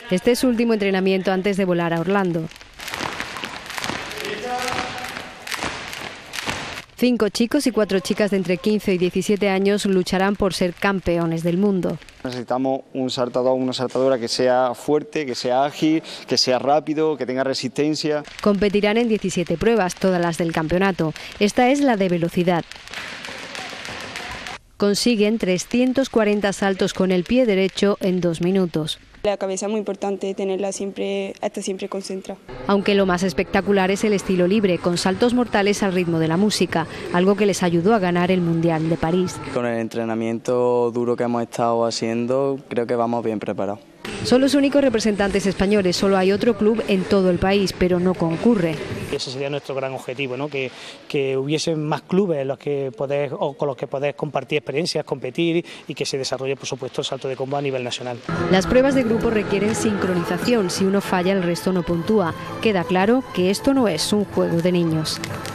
Este es su último entrenamiento antes de volar a Orlando. 5 chicos y 4 chicas de entre 15 y 17 años lucharán por ser campeones del mundo. Necesitamos un saltador o una saltadora que sea fuerte, que sea ágil, que sea rápido, que tenga resistencia. Competirán en 17 pruebas, todas las del campeonato. Esta es la de velocidad. Consiguen 340 saltos con el pie derecho en 2 minutos. La cabeza es muy importante, tenerla siempre, estar siempre concentrada. Aunque lo más espectacular es el estilo libre, con saltos mortales al ritmo de la música, algo que les ayudó a ganar el Mundial de París. Con el entrenamiento duro que hemos estado haciendo, creo que vamos bien preparados. Son los únicos representantes españoles, solo hay otro club en todo el país, pero no concurre. Ese sería nuestro gran objetivo, ¿no? Que hubiesen más clubes con los que poder compartir experiencias, competir y que se desarrolle, por supuesto, el salto de combo a nivel nacional. Las pruebas de grupo requieren sincronización. Si uno falla, el resto no puntúa. Queda claro que esto no es un juego de niños.